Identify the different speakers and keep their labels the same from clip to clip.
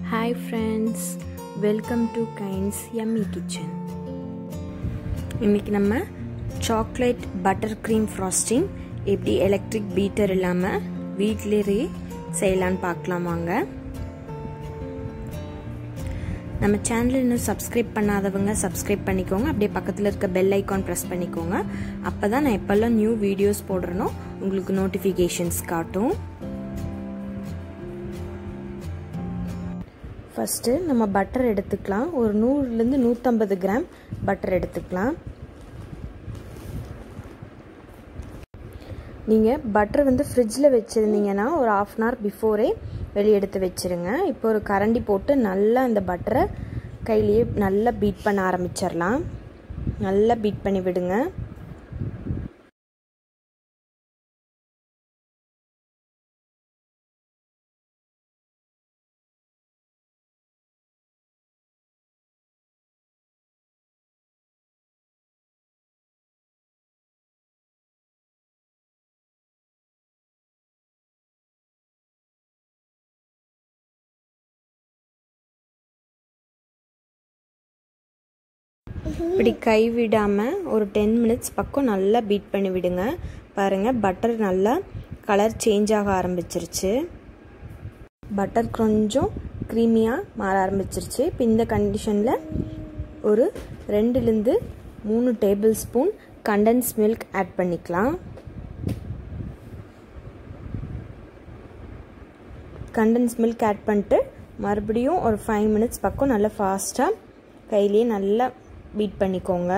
Speaker 1: Hi friends, welcome to Kind's Yummy Kitchen. இன்னைக்கு நம்ம chocolate buttercream frosting எப்படி electric beater இல்லாம வீட்லயே செய்யலாம்னு பார்க்கலாம் வாங்க. நம்ம சேனலை இன்னும் சப்ஸ்கிரைப் பண்ணாதவங்க சப்ஸ்கிரைப் பண்ணிக்கோங்க. அப்படியே பக்கத்துல இருக்க பெல் ஐகான் பிரஸ் பண்ணிக்கோங்க. அப்பதான் நான் எப்பெல்லாம் நியூ வீடியோஸ் போடுறேனோ உங்களுக்கு நோட்டிஃபிகேஷன்ஸ் காட்டும். ஃபர்ஸ்ட் நம்ம பட்டர் எடுத்துக்கலாம். ஒரு 100 ல இருந்து 150 கிராம் பட்டர் எடுத்துக்கலாம். நீங்க பட்டர் வந்து ஃப்ரிட்ஜ்ல வச்சிருந்தீங்கன்னா ஒரு 1/2 hour பிஃபோரே வெளிய எடுத்து வெச்சிருங்க. இப்போ ஒரு கரண்டி போட்டு நல்லா இந்த பட்டரை கையிலேயே நல்லா பீட் பண்ண ஆரம்பிச்சிரலாம். நல்லா பீட் பண்ணி விடுங்க. இப்படி கை விடாம ஒரு 10 minutes பக்கம் நல்லா பீட் பண்ணி விடுங்க. பாருங்க பட்டர் நல்லா கலர் சேஞ்ச் ஆக ஆரம்பிச்சிருச்சு. பட்டர் கொஞ்சம் க்ரீமியா மாற ஆரம்பிச்சிருச்சு. இப்போ இந்த கண்டிஷன்ல ஒரு 2 ல இருந்து 3 tablespoon condensed milk add பண்ணிக்கலாம். கண்டென்ஸ் மில்க் ஆட் பண்ணிட்டு மறுபடியும் ஒரு 5 minutes பக்கம் நல்லா ஃபாஸ்டா கையிலேயே நல்லா பீட் பண்ணிக்கோங்க.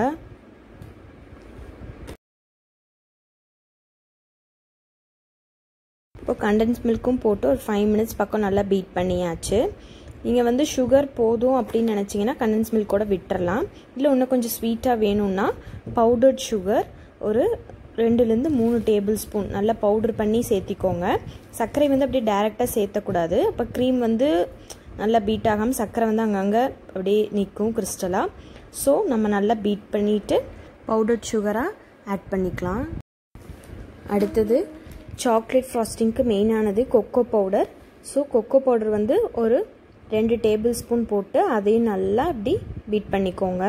Speaker 1: இப்போ கண்டென்ஸ் மில்க்கும் போட்டு ஒரு 5 minutes பக்கம் நல்லா பீட் பண்ணியாச்சு. நீங்கள் வந்து சுகர் போதும் அப்படின்னு நினச்சிங்கன்னா கண்டென்ஸ் மில்கோட விட்டுறலாம். இல்லை இன்னும் கொஞ்சம் ஸ்வீட்டாக வேணும்னா பவுடர்ட் சுகர் ஒரு 2 ல இருந்து 3 டேபிள் ஸ்பூன் நல்லா பவுடர் பண்ணி சேர்த்திக்கோங்க. சர்க்கரை வந்து அப்படியே டைரெக்டாக சேர்த்தக்கூடாது. அப்போ க்ரீம் வந்து நல்லா பீட் ஆகாமல் சர்க்கரை வந்து அங்கங்கே அப்படியே நிற்கும் கிறிஸ்டலாக. ஸோ நம்ம நல்லா பீட் பண்ணிவிட்டு பவுடர் சுகராக ஆட் பண்ணிக்கலாம். அடுத்தது சாக்லேட் ஃப்ராஸ்டிங்க்கு மெயினானது cocoa powder. So cocoa powder வந்து ஒரு 2 டேபிள் ஸ்பூன் போட்டு அதையும் நல்லா இப்படி பீட் பண்ணிக்கோங்க.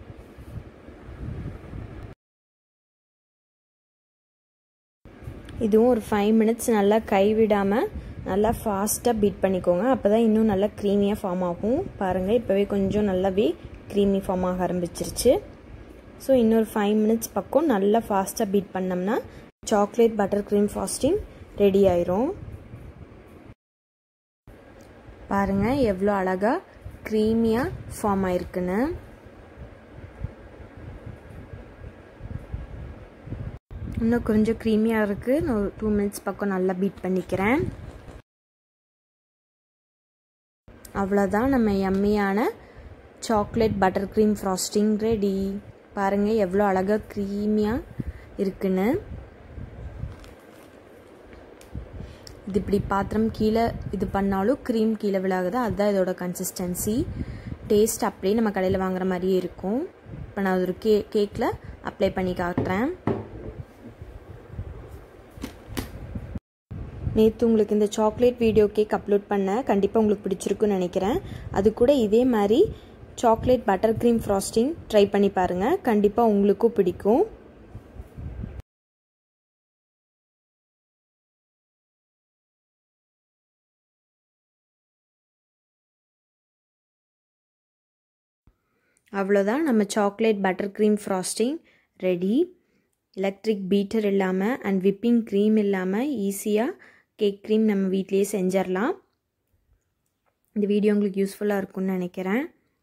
Speaker 1: இதுவும் ஒரு 5 minutes நல்லா கைவிடாமல் நல்லா ஃபாஸ்ட்டாக பீட் பண்ணிக்கோங்க. அப்போ தான் இன்னும் நல்லா க்ரீமியாக ஃபார்ம் ஆகும். பாருங்கள் இப்போவே கொஞ்சம் நல்லாவே க்ரீமி ஃபார்ம் ஆக ஆரம்பிச்சிருச்சு. ஸோ இன்னொரு 5 minutes பக்கம் நல்லா ஃபாஸ்ட்டாக பீட் பண்ணோம்னா chocolate butter cream frosting ready ஆயிரும். பாருங்கள் எவ்வளோ அழகாக க்ரீமியாக ஃபார்ம் ஆயிருக்குன்னு. இன்னும் கொஞ்சம் க்ரீமியாக இருக்குது. நான் ஒரு 2 minutes பக்கம் நல்லா பீட் பண்ணிக்கிறேன். அவ்வளோதான் நம்ம யம்மியான chocolate butter cream frosting ready. பாருங்கள் எவ்வளோ அழகாக க்ரீமியாக இருக்குன்னு. இது இப்படி பாத்திரம் கீழே இது பண்ணாலும் க்ரீம் கீழே விழாகுது. அதுதான் இதோட கன்சிஸ்டன்சி. டேஸ்ட் அப்படியே நம்ம கடையில் வாங்குற மாதிரியே இருக்கும். இப்போ நான் ஒரு கேக்கில் அப்ளை பண்ணி காட்டுறேன். நேற்று உங்களுக்கு இந்த சாக்லேட் வீடியோ கேக் அப்லோட் பண்ண கண்டிப்பாக உங்களுக்கு பிடிச்சிருக்குன்னு நினைக்கிறேன். அது கூட இதே மாதிரி chocolate butter cream frosting try பண்ணி பாருங்கள். கண்டிப்பாக உங்களுக்கும் பிடிக்கும். அவ்வளோதான் நம்ம chocolate butter cream frosting ready. Electric beater இல்லாமல் அண்ட் விப்பிங் க்ரீம் இல்லாமல் ஈஸியாக கேக் க்ரீம் நம்ம வீட்லேயே செஞ்சிடலாம். இந்த வீடியோ உங்களுக்கு யூஸ்ஃபுல்லாக இருக்கும்னு நினைக்கிறேன்.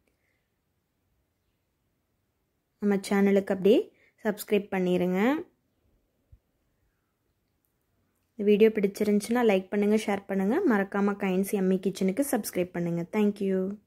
Speaker 1: நம்ம சேனலுக்கு அப்படியே சப்ஸ்கிரைப் பண்ணிடுங்க. இந்த வீடியோ பிடிச்சிருந்துச்சுன்னா லைக் பண்ணுங்கள், ஷேர் பண்ணுங்கள். மறக்காமல் கைண்ட்ஸ் யம்மி கிச்சனுக்கு சப்ஸ்கிரைப் பண்ணுங்கள். தேங்க்யூ.